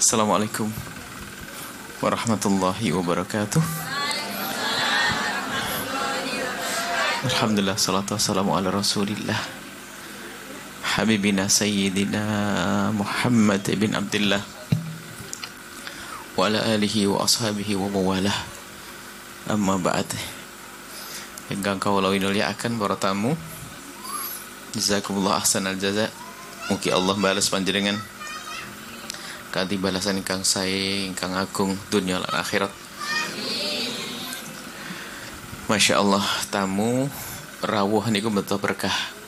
Assalamualaikum warahmatullahi wabarakatuh. Alhamdulillah, salatu wassalamu ala rasulillah Habibina Sayyidina Muhammad bin Abdullah wa ala alihi wa ashabihi wa mawalah. Amma ba'd. Ingkang kawula winulyaken para tamu, jazakumullah ahsanal jaza. Mugi Allah balas panjenengan kanthi balasan ingkang sae, ingkang agung dunya lan akhirat. Masya Allah, tamu rawuh niku betul berkah.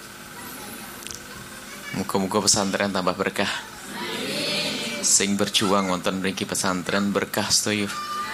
Muga-muga pesantren tambah berkah. Sing berjuang wonten mriki pesantren berkah sedaya.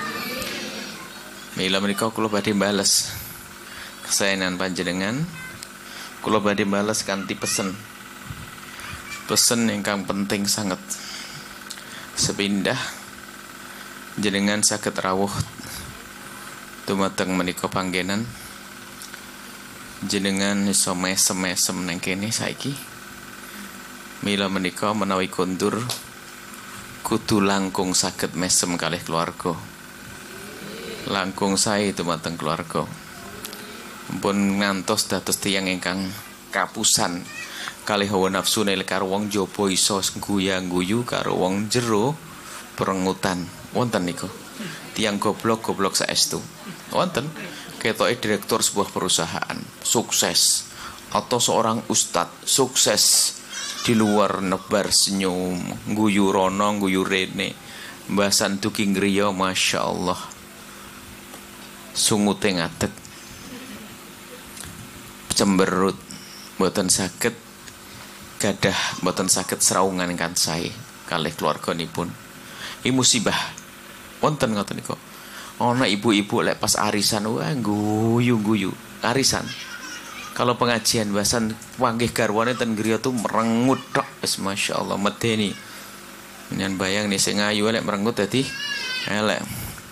Mila menika kula badhe bales kesaenan panjenengan. Kula badhe bales kanthi pesen ingkang penting sangat. Sepindah jenengan saged rawuh dumateng menika panggenan, jenengan iso mesem-mesem nang kene saiki. Mila menika menawi kondur kudu langkung saged mesem kalih keluarga. Langkung sae dumateng keluarga. Pun ngantos dados tiyang ingkang kapusan kalih hawa nafsu nil karo wong jaba iso guyang-guyu karo wong jero perengutan. Wonten niku tiyang goblok saestu. Wonten ketoke direktur sebuah perusahaan sukses, atau seorang ustadz sukses di luar nebar senyum, guyu rono guyu rene, mbasan duki ngriya, masya Allah, sungute ngadeg, cemberut, mboten saged gadah, mboten saged seraungan kan sae kalih keluarganipun. Iki musibah. Wonten ngoten niku. Ana ibu-ibu lek pas arisan wah guyu-guyu arisan. Kalau pengajian bahasan panggih garwane ten griya tu merengut tok wis masyaallah medeni. Nyen bayang nih sing ayu lek merengut dadi elek.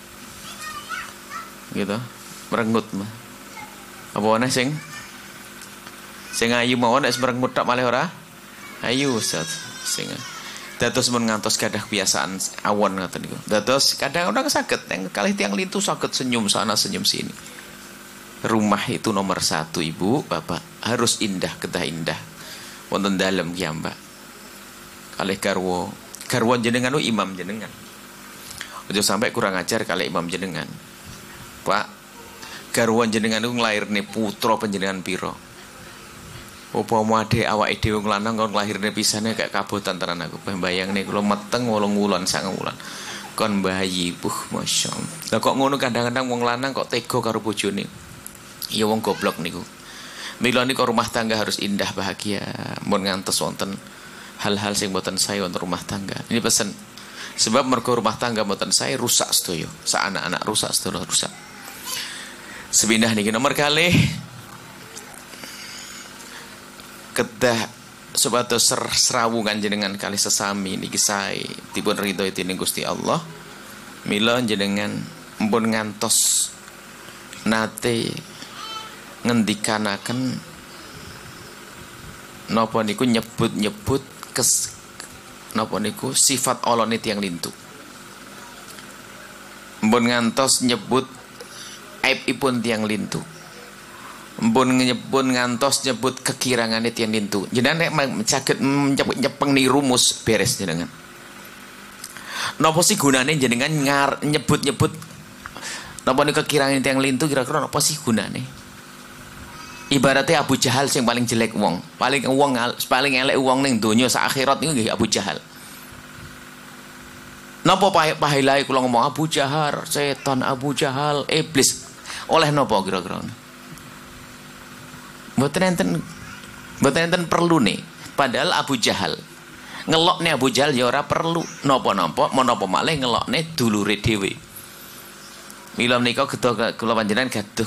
Gitu. Merengut mah. Apa ana sing ayu mawon nek merengut tok malih ora? Ayu Ustaz. Sing dados men ngantos gadah kebiasaan awon ngoten niku. Dados kadang-kadang saged yang kalih tiyang lintu saged senyum sana senyum sini. Rumah itu nomor satu, ibu, bapak, harus indah, kedah indah. Wonten dalem ki Mbak. Kalih garwa jenengan imam jenengan. Aja sampai kurang ajar kalih imam jenengan. Pak, garwa jenengan niku nglairne putra panjenengan pira? Upama ade awake dhewe lanang kon lahirne pisane kayak kabotan tenan aku. Bayangne kula meteng 8 wulan 9 wulan. Kon bayi, masyaallah. Lah kok ngono kadang-kadang wong lanang kok tega karo bojone. Ya wong goblok niku. Mila niku rumah tangga harus indah bahagia. Mun ngantos wonten hal-hal sing mboten sae wonten rumah tangga. Ini pesen. Sebab mergo rumah tangga mboten sae rusak sedaya. Sa anak-anak rusak sedaya rusak. Sepindah niki nomor kalih kedah supados serawungan jenengan kali sesami niki sae dipun ridho dening Gusti Allah. Mila jenengan mpun ngantos nate ngendikanaken napa niku nyebut-nyebut napa niku sifat Allahne tiyang lintu. Mpun ngantos nyebut aibipun tiyang lintu. Mpun ngantos nyebut kekirangane tiyang lintu. Jenengan nek saged nyepeng ni rumus beres jenengan. Napa sih gunane jenengan nyebut-nyebut napa niku kekirangane tiyang lintu, kira-kira napa sih gunane? Ibaratnya Abu Jahal sing paling jelek wong, paling elek wong ning donya sak akhirat niku nggih Abu Jahal. Napa pahilai kula ngomong Abu Jahal, setan Abu Jahal, iblis. Oleh napa kira-kira? Mboten enten perlu nih. Padahal Abu Jahal ngelokne Abu Jahal ya ora perlu napa-napa, menapa malih ngelokne dulure dhewe. Mila menika kula panjenengan gaduh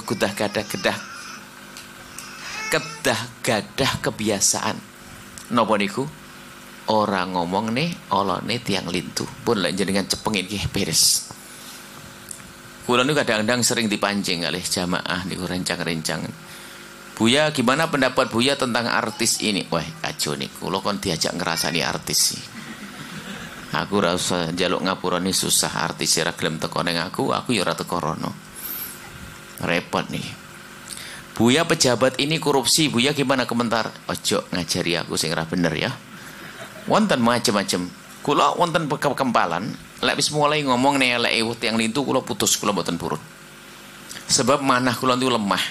gadah kebiasaan. Napa niku? Ora ngomong nih olone tiyang lintu. Pun lek jenengan cepengin nggih beres. Kula niku kadang-kadang sering dipancing kalih jamaah niku rencang-rencang. Buya, gimana pendapat Buya tentang artis ini? Wah, kacau nih. Kula kon diajak ngerasani artis sih. Aku ora usah njaluk ngapurane susah, artis ora gelem teko ning aku ya ora teko rono. Repot nih. Buya pejabat ini korupsi, Buya gimana komentar? Ojo ngajari aku sing ora bener ya. Wonten macem-macem. Kula wonten kekempalan, lek wis mulai ngomong nek eleke tiyang lintu kula putus, kula mboten purun. Sebab manah kula itu lemah.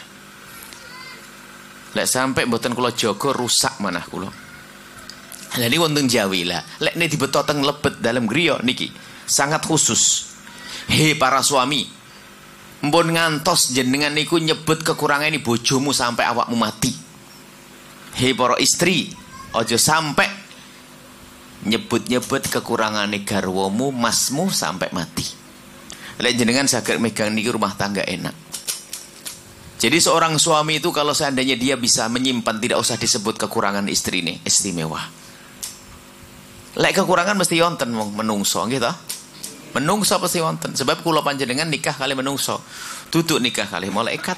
Lek sampai mboten kula jaga rusak manah kula. Lah niki wonten Jawi lah. Lek nek dibeto teng lebet dalam griya niki sangat khusus. Hei para suami, mpun ngantos jenengan niku nyebut kekurangan ini bojomu sampai awakmu mati. Hei para istri, ojo sampai nyebut-nyebut kekurangan garwamu, masmu sampai mati. Lek jenengan saged megang niki rumah tangga enak. Jadi seorang suami itu kalau seandainya dia bisa menyimpan, tidak usah disebut kekurangan istri ini, istimewa. Lek kekurangan mesti wonten wong menungso gitu. Menungso pasti wonten. Sebab kula panjenengan nikah kali menungso. Duduk nikah kali malaikat.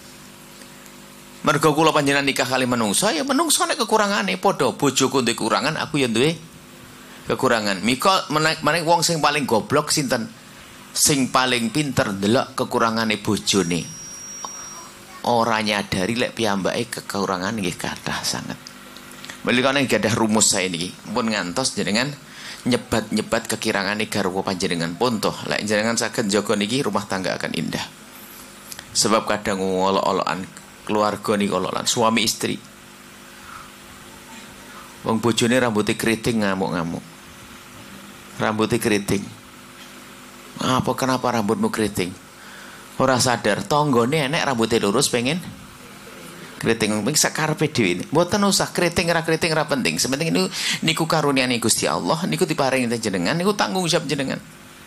Mergo kula panjenengan nikah kali menungso, ya menungso nek kekurangane padha. Bojoku duwe kekurangan, aku ya duwe kekurangan. Mika menek wong sing paling goblok sinten? Sing paling pinter ndelok kekurangane bojone. Ora nyadari lek piyambake kekurangan nggih kathah sanget. Melikane gadah rumus saya niki, pun ngantos jenengan nyebat-nyebat kekirangane garwa panjenengan pun toh lek jenengan saged jaga niki rumah tangga akan indah. Sebab kadang olok-olokan keluarga niki olok-olokan suami istri. Wong bojone rambutnya keriting ngamuk-ngamuk. Rambutnya keriting. Apa kenapa rambutmu keriting? Ora sadar tanggane enek rambutnya lurus pengen keriting penting sakarepe dhewe. Mboten usah keriting ora penting. Sepenting niku karuniane Gusti Allah, niku diparingi jenengan, niku tanggung jawab jenengan.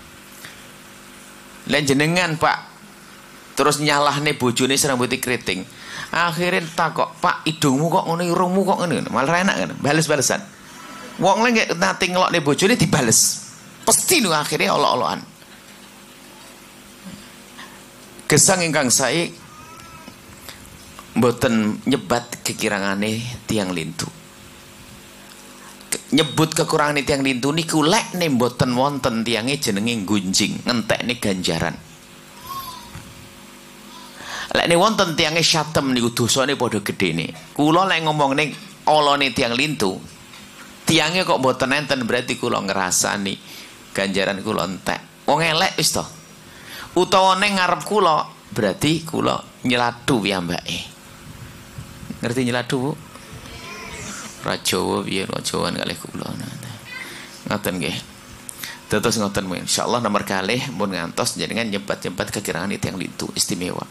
Lan jenengan Pak terus nyalahne bojone rambutnya keriting. Akhirnya takok, "Pak, hidungmu kok ngono, irungmu kok ngono?" Malah enak kan, bales-balesan. Wong lek nate ngelokne bojone dibales. Pasti nu akhirnya olok-olokan. Gesang ingkang sae mboten nyebat kekirangane tiang lintu. Nyebut kekurangan tiang lintu niku lek ne mboten wonten tiange jenenge gunjing, ngentekne ganjaran. Lek ne wonten tiange syatem niku dosane padha gedene. Kula lek ngomong ning olone tiang lintu, tiange kok mboten enten berarti kula ngrasani ganjaran kula entek. Wong elek wis to. Utawa ning ngarep kula berarti kula nyeladu piyambake. Ngerti nyeladu, Bu? Rajawa piye rajawaan kalih kula. Ngoten nggih. Terus ngoten mungkin. Insyaallah nomor kalih mun ngantos jenengan nyebat-nyebat kekirangan itu yang lintu istimewa.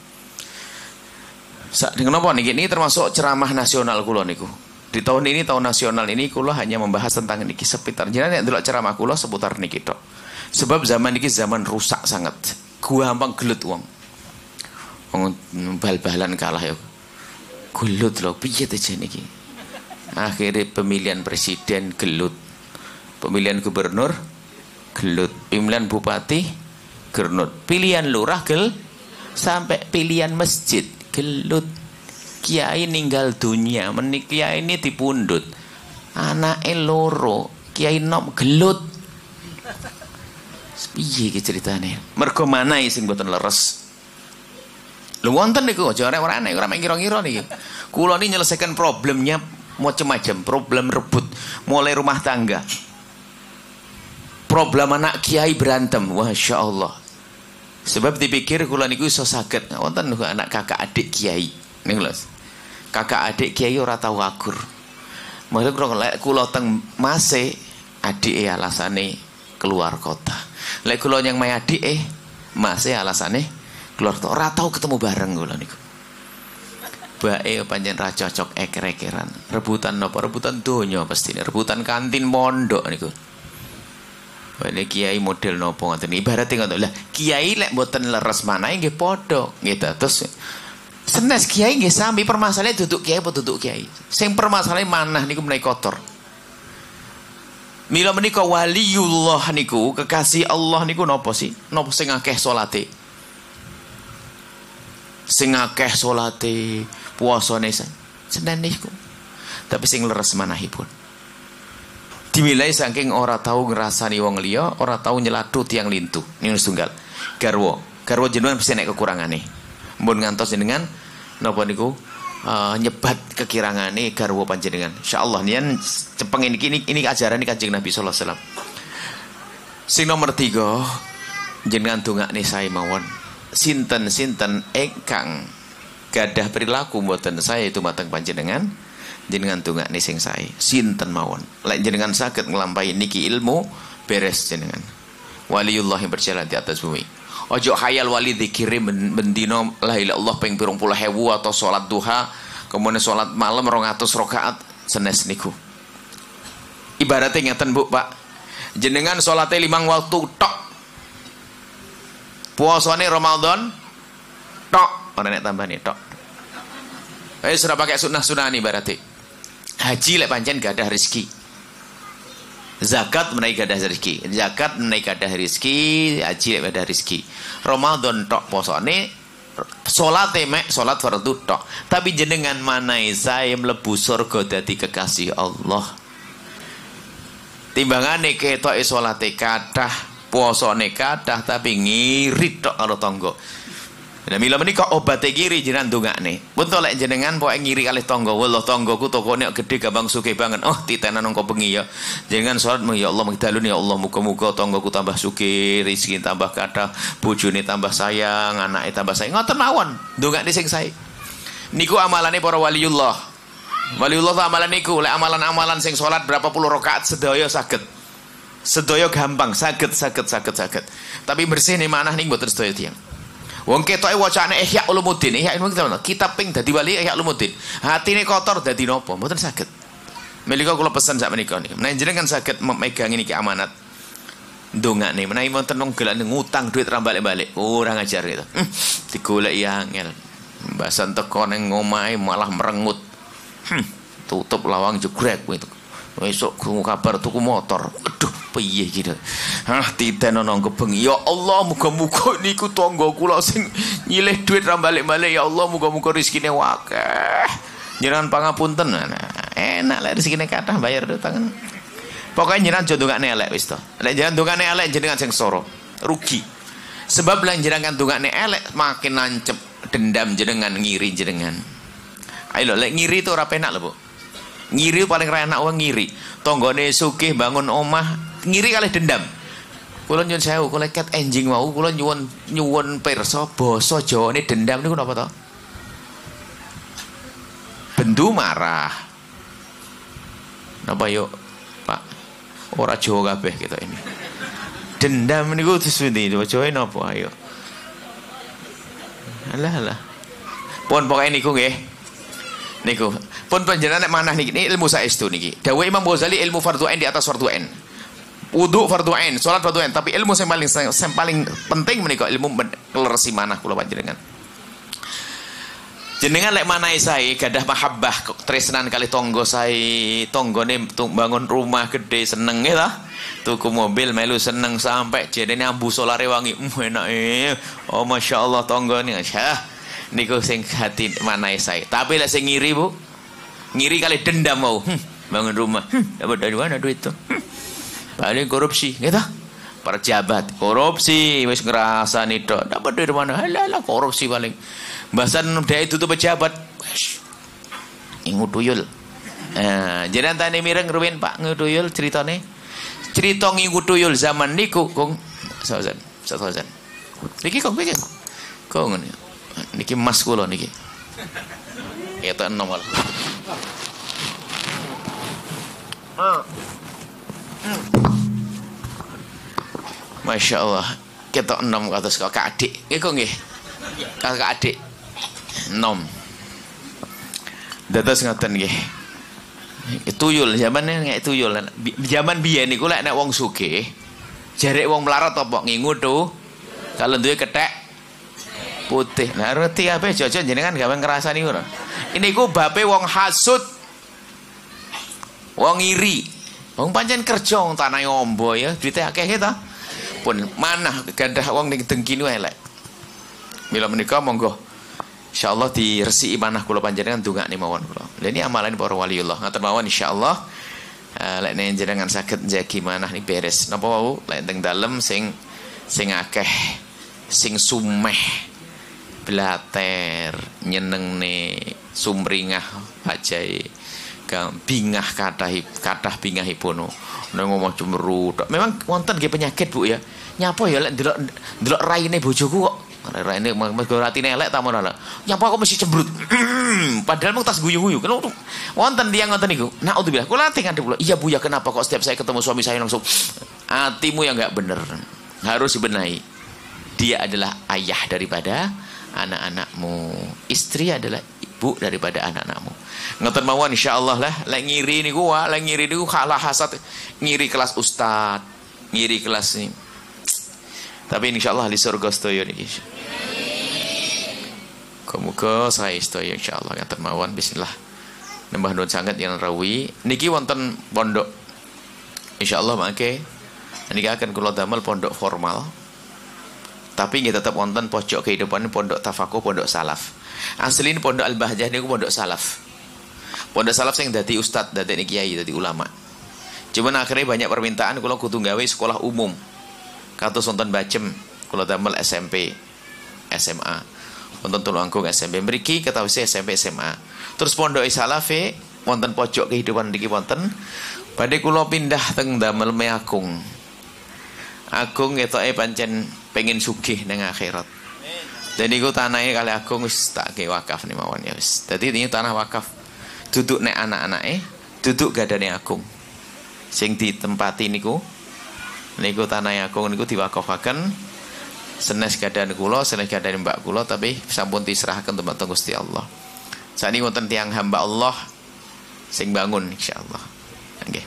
Sak dengan apa niki? Ini termasuk ceramah nasional kula niku. Di tahun ini, tahun nasional ini kula hanya membahas tentang niki seputar. Jenengan nek ndelok ceramah kula seputar niki tok. Sebab zaman niki zaman rusak sangat. Gampang gelut wong. Wong bal-balan kalah ya. Gelut loh, piye to niki. Akhirnya pemilihan presiden gelut. Pemilihan gubernur gelut. Pemilihan bupati gelut. Pilihan lurah sampai pilihan masjid gelut. Kiai ninggal dunia, kiai ini dipundhut. Anake loro, kiai nom gelut. Piye iki ceritane? Mergo manahe sing mboten leres. Lho wonten niku aja ora aneh, ora mek kira-kira niki. Kula niki nyelesaikan problemnya macam-macam, problem rebut, mulai rumah tangga. Problem anak kiai berantem, Masya Allah. Sebab dipikir kula niku iso saged wonten anak kakak adik kiai. Niku lho. Kakak adik kiai ora tau akur. Mulai kula teng Mase adike alasane keluar kota. Lek kula yang mai adike Mase alasane keluar tuh, ora tau ketemu bareng kula niku. Bae pancen ra cocok eker-ekeran. Rebutan napa? Rebutan donya pasti. Rebutan kantin mondok niku. Wene kiai model napa ngoten. Ibarate ngoten. Lah kiai lek mboten leres manahe nggih padha. Nggih terus senes kiai nggih sami permasalahan duduk kiai apa duduk kiai. Sing permasalahan manah niku menawi kotor. Mila menika waliullah niku, kekasih Allah niku napa sih? Napa sing akeh salate? Sing akeh salate, puasane senen niku. Tapi sing leres manahipun. Dimilai saking ora tahu ngrasani wong liya, ora tahu nyelatu tiang lintu. Niku setunggal. Garwa jenengan mesti nek kekurangane. Mun ngantos jenengan napa niku nyebat kekirangane garwa panjenengan. Insyaallah nian cepeng ini ajaran Kanjeng Nabi sallallahu alaihi wasallam. Sing nomor 3 jenengan dongakne sae mawon. Sinten-sinten ingkang gadah perilaku mboten saya itu mateng panjenengan, jenengan dongakne sing sae. Sinten mawon. Lek jenengan saged nglampahi niki ilmu beres jenengan. Waliullah yang berjalan di atas bumi. Ojo hayal wali dzikire bendino la ilaha illallah ping 20.000 atau salat duha, kemudian salat malam 200 rakaat senes niku. Ibaratnya ngeten Bu, Pak. Jenengan salate 5 waktu tok. Puasane Ramadan tok, ora nek tambane tok. Sudah pakai sunah-sunah nih berarti. Haji lek pancen gadah rezeki. Zakat menaik gadah rezeki. Zakat menaik gadah rezeki, haji lek gadah rezeki. Ramadan tok posone, salate mek salat fardu tok. Tapi jenengan manai saya mlebu surga dadi kekasih Allah. Timbangane ketoke salate kathah, puasane kathah tapi ngirit tok karo tangga. Nah mila menika obate ngiri jenengan ndongakne. Pun to lek jenengan pokoke ngiri kalih tangga, wallah tanggaku tokone gede gampang sugih banget. Oh titenan nang bengi ya. Jenengan salat ya Allah magdalun ya Allah muga-muga tanggaku tambah sugih, rezeki tambah kathah, bojone tambah sayang, anake tambah sayang. Ngoten mawon, ndongakne sing sae. Niku amalane para waliullah. Waliullah ta amalan niku, lek amalan-amalan sing salat berapa puluh rakaat sedaya saged. Sedaya gampang, saged. Tapi bersihne manah niku mboten sedaya tiyang. Wong ketoke wacane Ihya Ulumuddin, kitab ping dadi wali Ihya Ulumuddin. Hatine kotor dadi napa? Mboten saged. Menika kula pesen sak menika niki. Menawi jenengan saged memegang niki amanat. Ndongakne menawi wonten wong gelane ngutang duit ra balik-balik, ora ngajar gitu. Digoleki angel. Mbasan teko ning omahe malah merengut. Tutup lawang jegrek kowe itu. Besok krungu kabar tuku motor. Aduh, piye gitu. Titen ana kebengi. Ya Allah, muga-muga niku tangga kula sing nyilih duit ra balik-balik. Ya Allah, muga-muga rezekine akeh. Jenengan pangapunten. Enak lek rezekine kathah bayar tangan. Pokoke jenengan aja ndongakne elek wis to. Lek jenengan ndongakne elek jenengan sing soro. Rugi. Sebab lek jenengan ndongakne elek makin nancep dendam jenengan, ngiri jenengan. Ayo lek ngiri itu ora penak lho, Bu. Ngiri paling ra enak wong ngiri. Tanggane sugih bangun omah, ngiri kalih dendam. Kula nyuwun sewu, kula ket enjing mau kula nyuwun pirsa basa Jawane dendam niku napa to? Bendu marah. Napa yuk, Pak? Ora Jawa kabeh kita ini. Dendam niku disundi, Jawa napa ayo? Alah. Pun pokoke niku nggih. Niku pun panjenengan nek manah niki ilmu saestu niki. Dawuh Imam Ghazali ilmu fardhu ain di atas fardhu ain. Wudu fardhu ain, salat fardhu ain, tapi ilmu yang paling penting menika ilmu kleresi manah kula panjenengan. Jenengan lek manahe sae gadah mahabbah tresnan kali tangga sae, tanggane bangun rumah gede seneng nggih ta? Tuku mobil melu seneng sampai jedene ambu solare wangi. Enake. Oh masyaallah tanggane. Niku sing hati manahe sae. Tapi lek sing ngiri, Bu. Ngiri kali dendam mau. Bangun rumah. Dapat dari mana duit itu? Paling korupsi, gitu. Pejabat korupsi wis ngrasani tok. Dapat dari mana? Halah korupsi paling. Bahasan dia itu tuh pejabat. Wis. Nguduyul. Jenengan tane mireng ruwen Pak nguduyul ceritane. Cerita nguduyul zaman niku, Kong. Sauzan. Niki Kong pikir. Kong niki mas kula niki. Eta enom wal. Masya Allah. Kita enom kados kakak adik. Nggih kok nggih. Kakak adik. Enom. Dados ngoten nggih. Tuyul zamane nek tuyul. Zaman biyen niku lek nek wong sugih, jarek wong melarat apa ngingu tuh. Kalau duwe kethek putih. Nah, roti apa jajan jenengan gawe ngrasani ngono. Ini ku bape wong hasud. Wong iri. Wong pancen kerja wong tanah ombo ya, duite akeh ta. Pun manah gadah wong ning dengkinu elek. Mila menika monggo insyaallah diresiki manah kula panjenengan ndongakne mawon kula. Lha ini amalan para waliullah. Ngaten mawon insyaallah lek nek jenengan saged njagi manah nih beres. Napa wau lek teng dalem sing akeh sing sumeh blater nyenengne sumringah wajahe bingah kathah bingahipun nek ngomong cemberut. Memang wonten nggih penyakit Bu ya. Nyapa ya lek ndelok raine bojoku kok raine mergo ratine elek ta mono lho. Nyapa kok mesti cemberut. Padahal mung tas guyu-guyu. Wonten tiyang ngoten niku. Naudzubillah. Kula ati ngadep kula. Iya Bu ya, kenapa kok setiap saya ketemu suami saya langsung hatimu yang enggak bener. Harus dibenahi. Dia adalah ayah daripada anak-anakmu. Istri adalah ibu daripada anak-anakmu. Ngoten mawon insyaallah lah. Lek ngiri niku kalah hasad. Ngiri kelas ustad, ngiri kelas ini. Tapi insyaallah di surga sedaya niki. Muga saya sedaya insyaallah ngoten mawon bismillah. Nembah nuwun sanget yen rawi. Niki wonten pondok. Insyaallah mangke niki akan kula damel pondok formal. Tapi nggih tetap wonten pojok kehidupan pondok tafakuh, pondok salaf. Asli ini pondok Al-Bahjah niku pondok salaf. Pondok salaf sing dadi ustad, dadi kiai, dadi ulama. Cuman akhirnya banyak permintaan kula kudu gawe sekolah umum. Kados wonten Bacem kula damel SMP, SMA. Wonten Tulungagung SMP mriki ketawise SMP SMA. Terus pondok salafe wonten pojok kehidupan niki wonten. Badhe kula pindah teng damel Meakung. Agung ketoke pancen pengen sugih nang akhirat. Dan niku tanahe kali Agung wis tak ge wakaf nih mawon ya wis. Dadi ini tanah wakaf. Duduk nek anak-anake, duduk gadane Agung. Sing ditempati niku tanah Agung niku diwakafaken senes gadane kula, senes gadane mbak kula tapi sampun diserahaken dumateng Gusti Allah. Sakniki wonten tiyang hamba Allah sing bangun insyaallah. Nggih.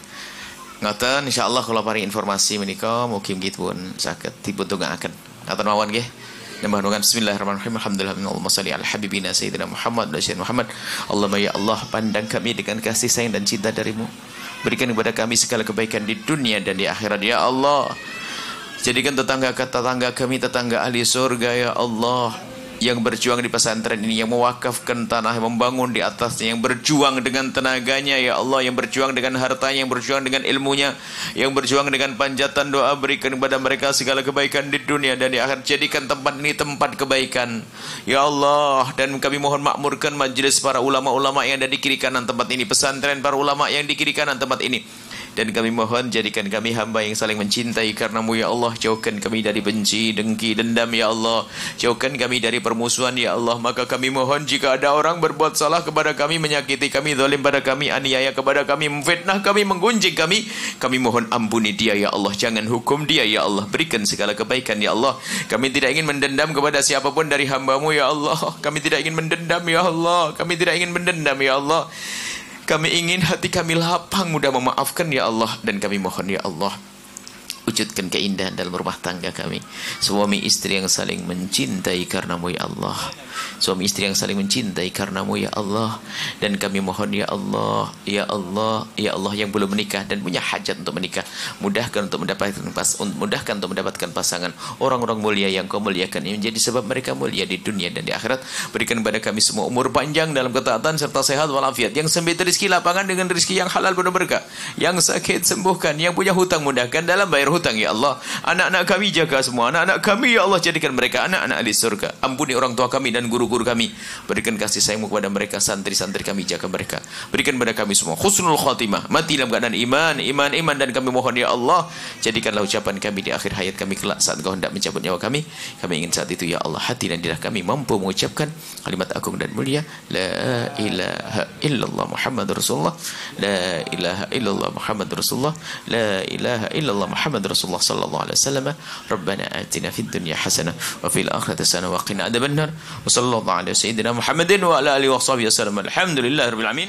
Ngoten insyaallah kula paring informasi menika mugi-mugi pun saged dipuntungaken. Ngaten mawon nggih. Nembah bismillahirrahmanirrahim. Alhamdulillah shalli ala habibina sayyidina Muhammad wa sayyidina Muhammad. Allahumma ya Allah, pandang kami dengan kasih sayang dan cinta darimu. Berikan kepada kami segala kebaikan di dunia dan di akhirat ya Allah. Jadikan tetangga kami tetangga ahli surga ya Allah. Yang berjuang di pesantren ini, yang mewakafkan tanah, yang membangun di atasnya, yang berjuang dengan tenaganya ya Allah, yang berjuang dengan hartanya, yang berjuang dengan ilmunya, yang berjuang dengan panjatan doa, berikan kepada mereka segala kebaikan di dunia dan di akhirat. Jadikan tempat ini tempat kebaikan ya Allah. Dan kami mohon makmurkan majelis para ulama-ulama yang ada di kiri kanan tempat ini, pesantren para ulama yang di kiri kanan tempat ini. Dan kami mohon jadikan kami hamba yang saling mencintai karenamu ya Allah. Jauhkan kami dari benci, dengki, dendam ya Allah. Jauhkan kami dari permusuhan ya Allah. Maka kami mohon jika ada orang berbuat salah kepada kami, menyakiti kami, zalim pada kami, aniaya kepada kami, memfitnah kami, menggunjing kami, kami mohon ampuni dia ya Allah. Jangan hukum dia ya Allah. Berikan segala kebaikan ya Allah. Kami tidak ingin mendendam kepada siapapun dari hambamu ya Allah. Kami tidak ingin mendendam ya Allah. Kami tidak ingin mendendam ya Allah. Kami ingin hati kami lapang, mudah memaafkan ya Allah. Dan kami mohon ya Allah, wujudkan keindahan dalam rumah tangga kami. Suami istri yang saling mencintai karenamu ya Allah. Suami istri yang saling mencintai karenamu ya Allah. Dan kami mohon ya Allah, ya Allah, ya Allah yang belum menikah dan punya hajat untuk menikah, mudahkan untuk mendapatkan pasangan orang-orang mulia yang kau muliakan, yang menjadi sebab mereka mulia di dunia dan di akhirat. Berikan kepada kami semua umur panjang dalam ketaatan serta sehat walafiat. Yang sempit rezeki lapangan dengan rezeki yang halal penuh berkah. Yang sakit sembuhkan, yang punya hutang mudahkan dalam bayar hutang ya Allah. Anak-anak kami jaga semua, anak-anak kami ya Allah jadikan mereka anak-anak di surga. Ampuni orang tua kami dan guru-guru kami. Berikan kasih sayangmu kepada mereka, santri-santri kami jaga mereka. Berikan kepada kami semua husnul khatimah, mati dalam keadaan iman. Dan kami mohon ya Allah, jadikanlah ucapan kami di akhir hayat kami kelak saat Kau hendak mencabut nyawa kami. Kami ingin saat itu ya Allah hati dan dirah kami mampu mengucapkan kalimat agung dan mulia, la ilaha illallah Muhammadur Rasulullah, la ilaha illallah Muhammadur Rasulullah, la ilaha illallah Muhammadur Rasulullah sallallahu alaihi wasallam. Rabbana atina fid dunya hasanah wa fil akhirati hasanah wa qina adzabannar. Wa sallallahu ala sayyidina Muhammadin wa ala alihi wa sahbihi wasallam. Alhamdulillahirabbil alamin.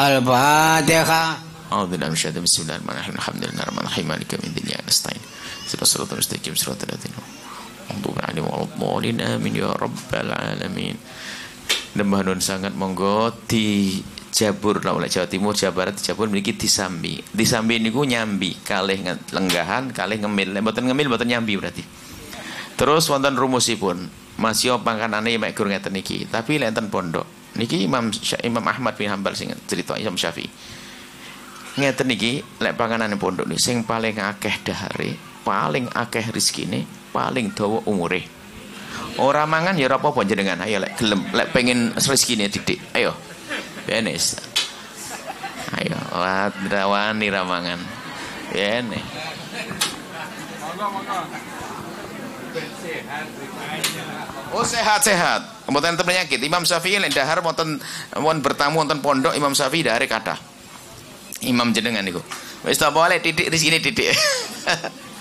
Al-Fatihah. A'udzubillahi minasyaitonir rajim. Bismillahirrahmanirrahim. Alhamdulillahirabbil maliki yaumiddin. Ya nasta'in. Shiratal mustaqim shiratal ladzina an'amta 'alaihim waladdallin. Amin ya rabbal alamin. Nembah nun sangat monggo di Jabur lah oleh Jawa Timur, Jawa Barat, Jabur memiliki disambi. Disambi niku nyambi, kalih lenggahan, kalih ngemil. Mboten ngemil, mboten nyambi berarti. Terus wonten rumusipun. Masih pangkanane mek gur ngeten niki, tapi lek enten pondok. Niki Imam Ahmad bin Hambal sing cerita Imam Syafi'i. ngeten iki lek panganane pondok nih sing paling akeh dahare, paling akeh rezekine, paling dawa umure. Ora mangan ya ora apa-apa jenengan. Ayo lek gelem, lek pengen rezekine didik. Ayo. Benes. Ayo, wadrawani ramangan. Bene. Oh sehat-sehat. Mboten enten penyakit. Imam Syafi'i lek dahar wonten bertamu wonten pondok Imam Syafi'i dahare kathah. Imam jenengan niku. Wis ta boleh titik rezekine titik.